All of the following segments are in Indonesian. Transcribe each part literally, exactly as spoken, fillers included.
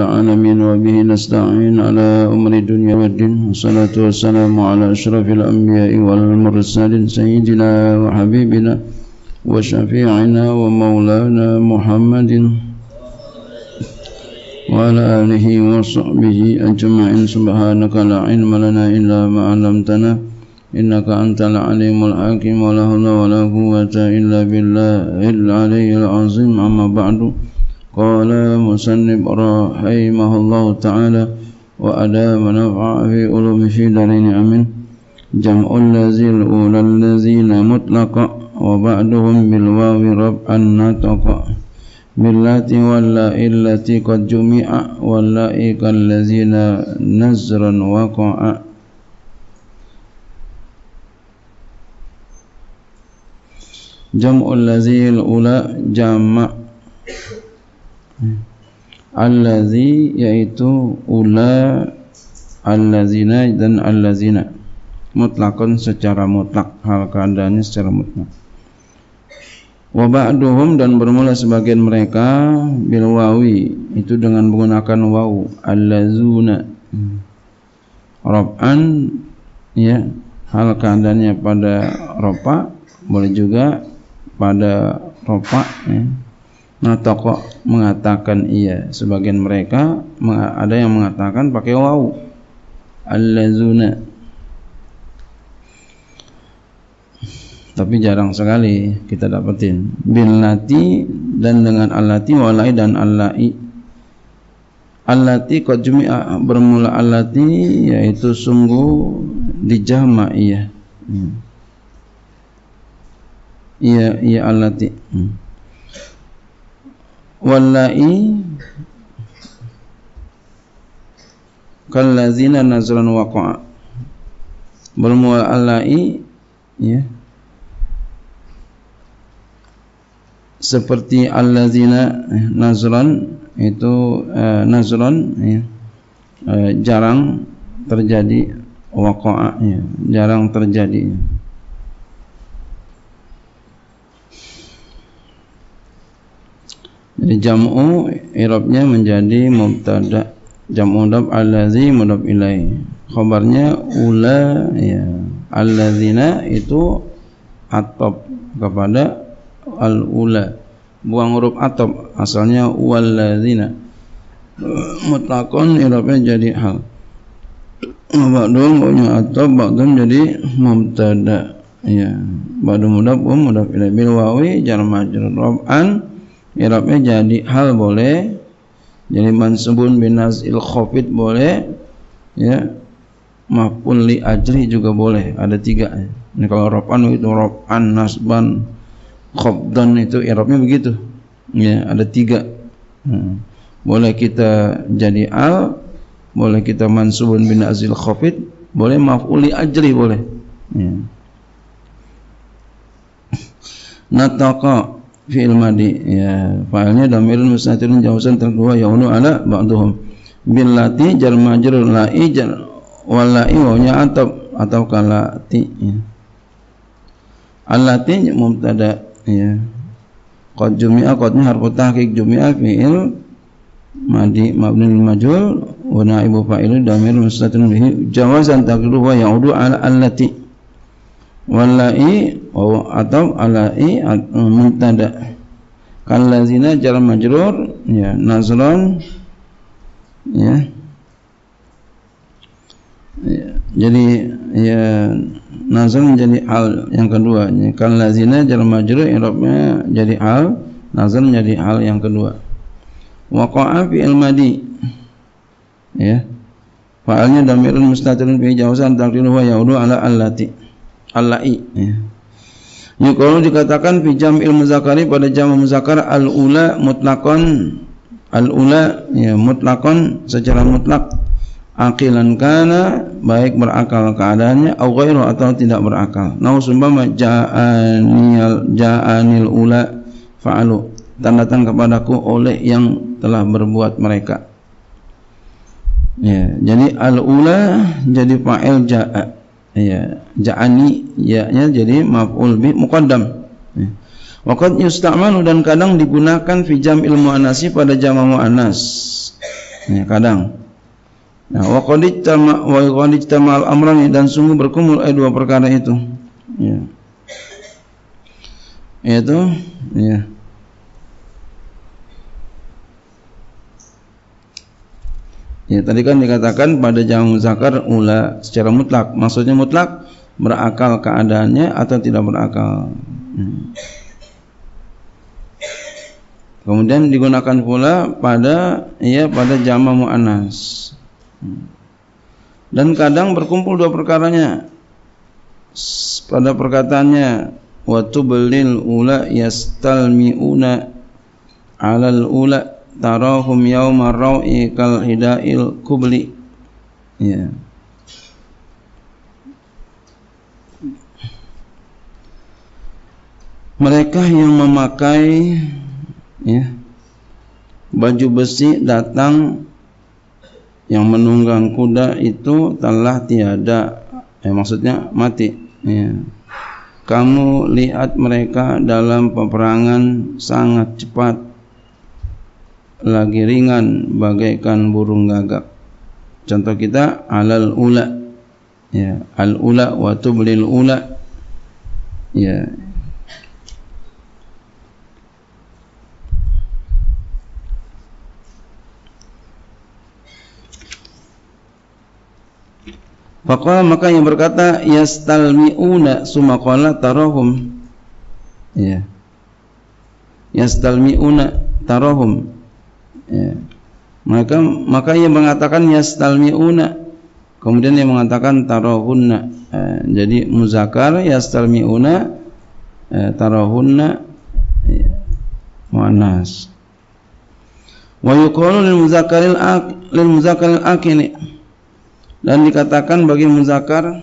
العالمين وبه نستعين على أمر الدنيا والدين والصلاة والسلام على أشرف الأنبياء والمرسلين سيدنا وحبيبنا وشفيعنا ومولانا محمد وعلى آله وصحبه أجمعين. سبحانك لا علم لنا إلا ما علمتنا إنك أنت العليم الحكيم ولا حول ولا قوة إلا بالله العلي العظيم. أما بعد قال مصنف رحمه الله تعالى وأدام نفع في علوم في دارين أمين. جمع الذي الأولى الذين مطلقا وبعدهم بالواو رفعا نطقا باللاتي واللائي التي قد جمع واللائي كالذين نزرا وقعا. Jam'ul lazil ula jama' allazi yaitu ula allazina dan allazina mutlakun secara mutlak, hal keadaannya secara mutlak. Wa ba'duhum dan bermula sebagian mereka bil wawi itu dengan menggunakan waw allazuna rab'an ya, hal keadaannya pada ropa, boleh juga pada ropa ya. Natoko mengatakan iya, sebagian mereka ada yang mengatakan pakai waw allazuna, tapi jarang sekali kita dapetin. Billati dan dengan allati, walai dan allai. Allati qad jumi'a bermula allati yaitu sungguh dijama iya. Hmm. Iya iya allati. Hmm. Wallai kallazina nazran waqa'a bermula allai ya, seperti allazina nazran itu eh, nazran ya, eh, jarang terjadi, waqa'a ya, jarang terjadi. Jadi jam'u i'rabnya menjadi mubtada, jam'u mudhaf allazi mudhaf ilaih, khabarnya ula ya, allazina itu atop kepada al-ula, buang huruf atop, asalnya wallazina. Mutlaqon i'rabnya jadi hal, ba'dun punya atop, ba'dun jadi mubtada ya, ba'du mudhaf wa mudhaf ilaih bil wawi jar majrur rab'an i'rabnya jadi hal boleh, jadi mansubun bin nazil khafid boleh ya, maf'ul li ajri juga boleh, ada tiga ya. Ini kalau rab'an itu rab'an, nasban, khafdan itu i'rabnya begitu ya, ada tiga. Hmm. Boleh kita jadi al, boleh kita mansubun bin nazil khafid, boleh maf'ul li ajri boleh ya. Nataqa fi'il madi ya, fa'ilnya dhamirun mustatirun jawazan terkedua yaunu ala ba'dhum billati jar majrur la'i jar walai wawnya atau atau kalati ya. Allati mubtada ya, qad jumi'a qadnya harfu tahqiq jumi'a fi'il madi mabni lil majhul wa naibu fa'ilu dhamirun mustatirun bihi jawazan terkedua yaudu ala allati walai atau alai mubtada kallazina jar majrur ya, nazran ya, ya jadi ya nazran menjadi hal yang kedua ya, kallazina jar majrur i'rabnya jadi hal, nazran menjadi hal yang kedua. Waqa'a fi'il madi ya, fa'alnya dhamirun mustatirun fi jawazan taqdiruhu yaudu ala allati allai ya. Yuqalu dikatakan fi jam'il muzakkari pada jamak muzakkar al-ula mutlaqan, al-ula ya mutlaqan secara mutlak, aqilan kana baik berakal keadaannya, au ghairu atau tidak berakal. Nau sumpama ja'anil ja'anil ula fa'alu, datang kepadaku oleh yang telah berbuat mereka ya. Jadi al-ula jadi fa'il ja'a ya, ja'ani ya-nya jadi maf'ul bi muqaddam ya. Waqad yusta'malu dan kadang digunakan fi jam'il muannasi pada jamak muannas Ya, kadang. Nah, wa qad ijtama wa qad ijtama al-amrani, dan sungguh berkumpul eh, dua perkara itu. Ya. Yaitu ya. Ya, tadi kan dikatakan pada jamak muzakkar ula secara mutlak. Maksudnya mutlak berakal keadaannya atau tidak berakal. Hmm. Kemudian digunakan pula pada ya pada jamak muannas. Dan kadang berkumpul dua perkaranya pada perkataannya wa tublil ula yastalmiuna alal ula tarahum yawma rawi kal hidail kubli. Ya. Mereka yang memakai ya baju besi datang, yang menunggang kuda itu telah tiada, eh, maksudnya mati. Ya. Kamu lihat mereka dalam peperangan sangat cepat, lagi ringan bagaikan burung gagak. Contoh kita alal ula, ya, al ula wa tublil ula, ya. Faqala, maka yang berkata yastalmiuna summa qala tarahum, ya, yastalmiuna tarahum, ya. Maka maka yang mengatakan yastalmiuna, kemudian yang mengatakan tarahunna. Eh, jadi muzakkar yastalmiuna, eh, tarahunna, ya, muannas. Wa yuqalu lil muzakkaril aq lil muzakkaril aqili, dan dikatakan bagi muzakkar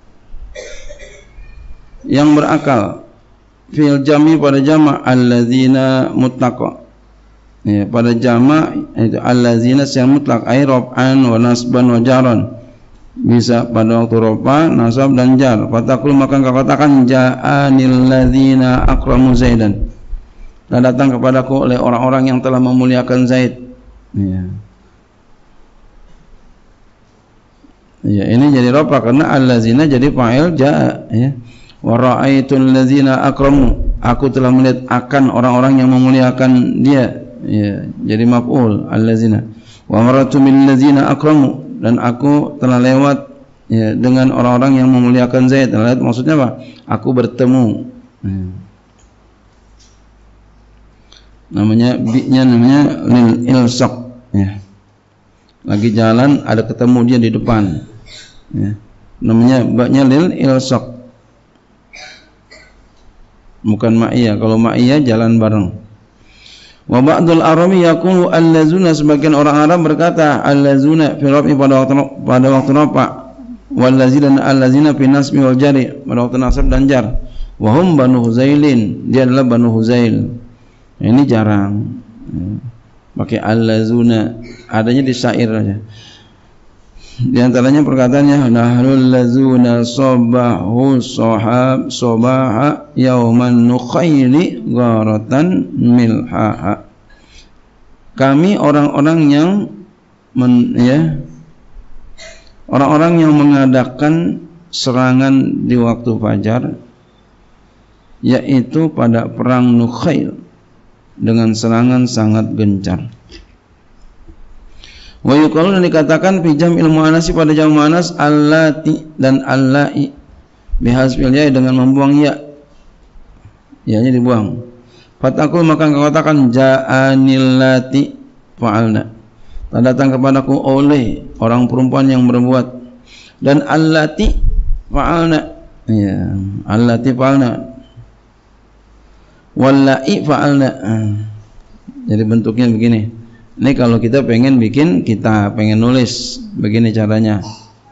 yang berakal fil jami pada jama' allazina mutlaqa, ya, pada jama' itu allazina yang mutlak ay raf'an wa nasban wa jaran, bisa pada waktu rafa, nasab dan jar. Fatakul, maka engkau katakan ja'anil ladzina akramu zaidan, dan datang kepadaku oleh orang-orang yang telah memuliakan Zaid. Ya. Ya, ini jadi rafa karena allazina jadi fa'il jaa, ya. Wa ra'aitul ladzina akramu, aku telah melihat akan orang-orang yang memuliakan dia, ya, jadi maf'ul allazina. Wa maratu bil ladzina akramu, dan aku telah lewat, ya, dengan orang-orang yang memuliakan Zaid. Lihat maksudnya apa? Aku bertemu. Ya. Namanya bi-nya namanya lil ilsaq, ya. Lagi jalan ada ketemu dia di depan, ya. Namanya ba-nya lil ilsaq, bukan ma'iyah. Kalau ma'iyah jalan bareng. Wa ba'dul arabi yaqulu allazuna, sebagian orang Arab berkata allazuna fi rafi pada waktu pada waktu rafa, wallazina allazina fi nasbi wal jari pada waktu nasab dan jar. Wa hum banu Huzailin, dia adalah banu Huzail. Ini jarang, ya, pakai allazuna, adanya di syair aja. Di antaranya perkataannya nahlul lazuna sabahu sahab sabaha yauman nukhaili gharatan milhaha. Kami orang-orang yang men, ya, orang-orang yang mengadakan serangan di waktu fajar, yaitu pada perang Nukhail, dengan serangan sangat gencar. Wa yuqalu, dan dikatakan fi jam'il muannats pada jamak muannats allati dan allai bihasbil ya, dengan membuang ya, ya-nya dibuang. Fatakul, maka engkau katakan ja'anil lati fa'alna, datang kepadaku oleh orang perempuan yang berbuat, dan allati fa'alna, ya, allati fa'alna, wallai fa'alna. Jadi bentuknya begini. Ini kalau kita pengen bikin, kita pengen nulis, begini caranya.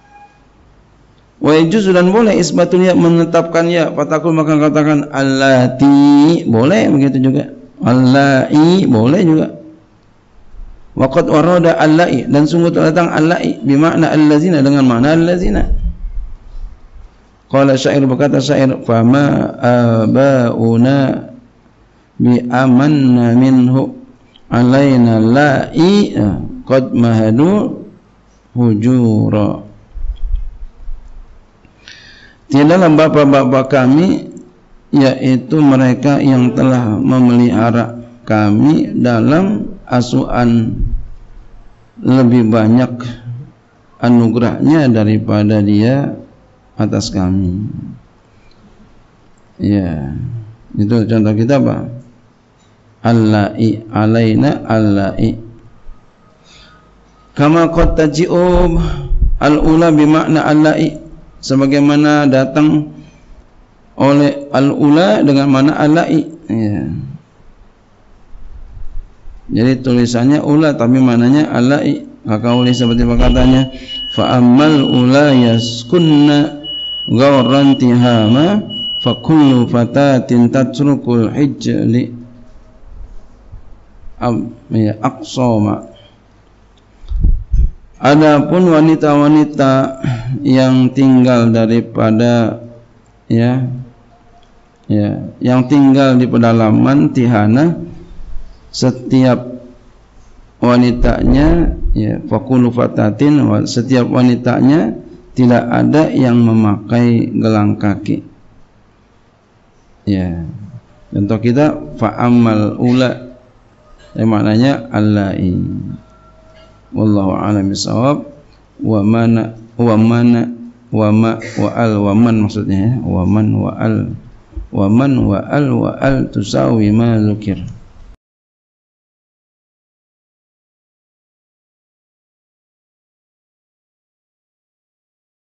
Wa yajuz, dan boleh isbatul ya, menetapkan ya. Fatakul, maka katakan allati, boleh begitu juga. Allai, boleh juga. Waqad warada allai, dan sungguh datang allai bimakna allazina, dengan makna allazina. Qala syair, berkata syair, fama abauna bi amanna minhu alaina la'i qad mahadu hujura. Tidaklah bapak-bapak kami, yaitu mereka yang telah memelihara kami dalam asuhan lebih banyak anugerahnya daripada dia atas kami. Ya, itu contoh kita apa? Allai alaina allai. Kama qad taji'ub al-ula bimakna allai, sebagaimana datang oleh al-ula dengan makna allai. Ya. Jadi tulisannya ula tapi maknanya allai. Kakauli seperti perkataannya, fa ammal ula yaskunna ghawran tihama fa kullu fatatin tatrukul hijli am ya aqsama. Adapun wanita-wanita yang tinggal daripada ya ya yang tinggal di pedalaman tihana, setiap wanitanya ya fakulu fatatin, setiap wanitanya tidak ada yang memakai gelang kaki. Ya, contoh kita fa'amal ula, yang maknanya allai. Wallahu a'lam bishawab. Wa mana wa mana wa ma wa al wa man, maksudnya ya, wa man wa al wa man wa al wa al tusawi ma dzukir.